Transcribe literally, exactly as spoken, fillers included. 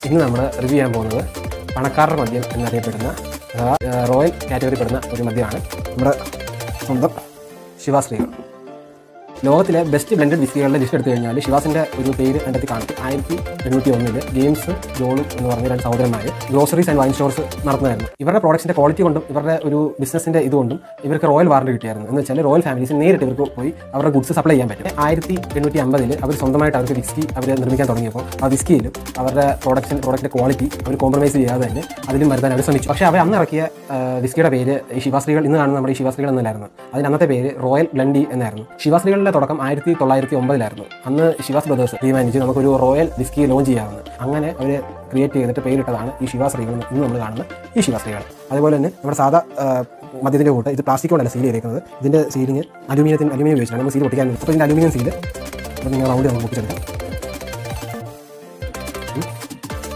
ഇന്ന് നമ്മൾ റിവ്യൂ ചെയ്യാൻ പോകുന്നത് പണക്കാരുടെ മദ്യം എന്നറിയപ്പെടുന്ന അഥവാ റോയൽ കാറ്റഗറി പെടുന്ന ഒരു മദ്യമാണ് നമ്മുടെ സ്വന്തം ശിവാശ്രീകൾ. ലോകത്തിലെ ബെസ്റ്റ് ബ്ലെൻഡഡ് വിസ്കികളുടെ ലിസ്റ്റ് എടുത്തു കഴിഞ്ഞാൽ ശിവാസിൻ്റെ ഒരു പേര് കണ്ടെത്തി കാണും. ആയിരത്തി എണ്ണൂറ്റി ഒന്നില് ജെയിംസ് ജോളും എന്ന് പറഞ്ഞ രണ്ട് സഹോദരന്മാർ ഗ്രോസറീസ് ആൻഡ് വൈൻ സ്റ്റോർസ് നടത്തുന്നതായിരുന്നു. ഇവരുടെ പ്രോഡക്റ്റിൻ്റെ ക്വാളിറ്റി കൊണ്ടും ഇവരുടെ ഒരു ബിസിനസിൻ്റെ ഇതുകൊണ്ടും ഇവർക്ക് റോയൽ വാറണ്ടി കിട്ടിയായിരുന്നു. എന്ന് വെച്ചാൽ റോയൽ ഫാമിലീസ് നേരിട്ട് ഇവർക്ക് പോയി അവരുടെ ഗുഡ്സ് സപ്ലൈ ചെയ്യാൻ പറ്റും. ആയിരത്തി എണ്ണൂറ്റി അമ്പതിൽ അവർ സ്വന്തമായിട്ട് അവർക്ക് വിസ്കി അവർ നിർമ്മിക്കാൻ തുടങ്ങിയപ്പോൾ ആ വിസ്കിയിലും അവരുടെ പ്രോഡക്ഷൻ പ്രോഡക്റ്റിൻ്റെ ക്വാളിറ്റി അവർ കോംപ്രമൈസ് ചെയ്യാതെ തന്നെ അതിലും വരുത്താൻ അവർ ശ്രമിച്ചു. പക്ഷേ അവർ അന്ന് ഇറക്കിയ വിസ്കിയുടെ പേര് ഈ ശിവാശ്രീകൾ ഇന്ന് കാണുന്ന നമ്മുടെ ഈ ശിവാശ്രീകൾ എന്നല്ലായിരുന്നു. അതിന് അന്നത്തെ പേര് റോയൽ ബ്ലെൻഡി എന്നായിരുന്നു. ശിവാശ്രീകളുടെ തുടക്കം ആയിരത്തി തൊള്ളായിരത്തി ഒമ്പതിലായിരുന്നു. അന്ന് ശിവാസ് ബ്രദേഴ്സ് തീരുമാനിച്ച് നമുക്കൊരു റോയൽ വിസ്കി ലോഞ്ച് ചെയ്യാമെന്ന്. അങ്ങനെ അവർ ക്രിയേറ്റ് ചെയ്തിട്ട് പേരിട്ടതാണ് ഈ ശിവാശ്രീകൾ. ഇന്ന് നമ്മൾ കാണുന്ന ഈ ശിവാശ്രീകൾ. അതുപോലെ തന്നെ നമ്മുടെ സാധാ മദ്യത്തിൻ്റെ കൂട്ട് ഇത് പ്ലാസ്റ്റിക് കൊണ്ടല്ല സീൽ ചെയ്തേക്കുന്നത്. ഇതിൻ്റെ സീലിങ് അലൂമിനിയത്തിന് അലൂമിനിയം ഉപയോഗിച്ചാണ് നമ്മൾ സീൽ പൊട്ടിക്കാൻ. അപ്പോൾ ഇതിൻ്റെ അലൂമിനിയം സീൽ അപ്പോൾ നിങ്ങൾ റൗണ്ട് നമുക്ക് പൊട്ടിച്ചെടുക്കാം.